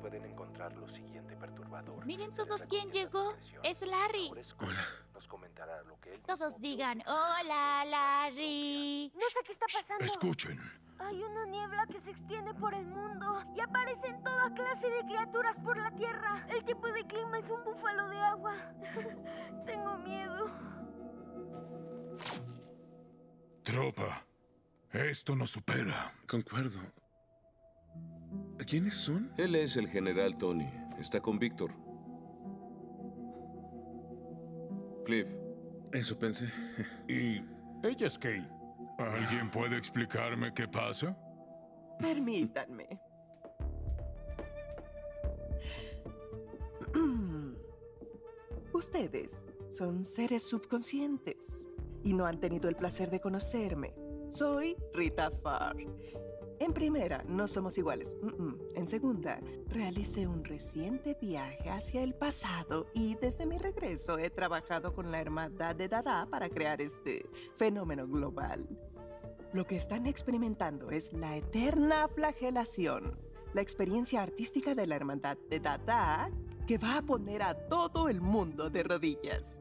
pueden encontrar lo siguiente perturbador. Miren todos quién llegó. Es Larry. Hola. Nos comentará lo que él Todos digan, hola, Larry. No sé qué está pasando. Escuchen. Hay una niebla que se extiende por el mundo y aparecen toda clase de criaturas por la tierra. El tipo de clima es un búfalo de agua. Tengo miedo. Tropa, esto nos supera. Concuerdo. ¿Quiénes son? Él es el general Tony. Está con Víctor. Cliff. Eso pensé. Y ella es Kay. ¿Alguien puede explicarme qué pasa? Permítanme. Ustedes son seres subconscientes y no han tenido el placer de conocerme. Soy Rita Farr. En primera, no somos iguales. En segunda, realicé un reciente viaje hacia el pasado y desde mi regreso he trabajado con la Hermandad de Dada para crear este fenómeno global. Lo que están experimentando es la eterna flagelación, la experiencia artística de la Hermandad de Dada que va a poner a todo el mundo de rodillas.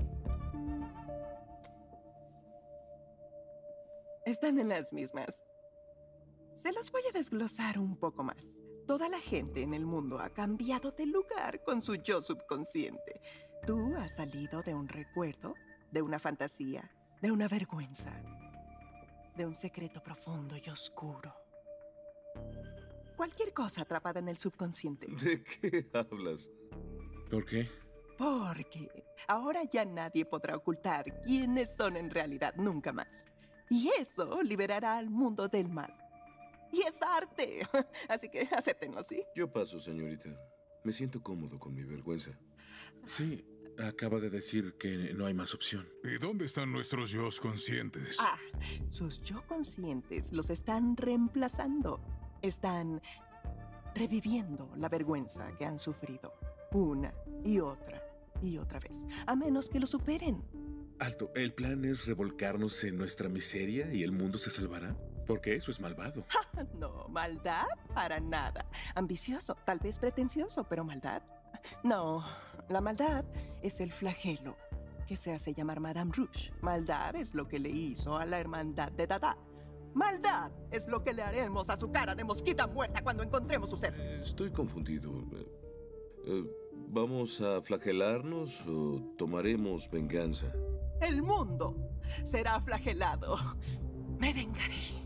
Están en las mismas. Se los voy a desglosar un poco más. Toda la gente en el mundo ha cambiado de lugar con su yo subconsciente. Tú has salido de un recuerdo, de una fantasía, de una vergüenza, de un secreto profundo y oscuro. Cualquier cosa atrapada en el subconsciente. ¿De qué hablas? ¿Por qué? Porque ahora ya nadie podrá ocultar quiénes son en realidad nunca más. Y eso liberará al mundo del mal. Y es arte. Así que acéptenlo, ¿sí? Yo paso, señorita. Me siento cómodo con mi vergüenza. Sí, acaba de decir que no hay más opción. ¿Y dónde están nuestros yos conscientes? Sus yo conscientes los están reemplazando. Están reviviendo la vergüenza que han sufrido una y otra vez, a menos que lo superen. Alto, ¿el plan es revolcarnos en nuestra miseria y el mundo se salvará? Porque eso es malvado. No, maldad para nada. Ambicioso, tal vez pretencioso, pero maldad. No, la maldad es el flagelo que se hace llamar Madame Rouge. Maldad es lo que le hizo a la Hermandad de Dada. Maldad es lo que le haremos a su cara de mosquita muerta cuando encontremos su ser. Estoy confundido. ¿Vamos a flagelarnos o tomaremos venganza? El mundo será flagelado. Me vengaré.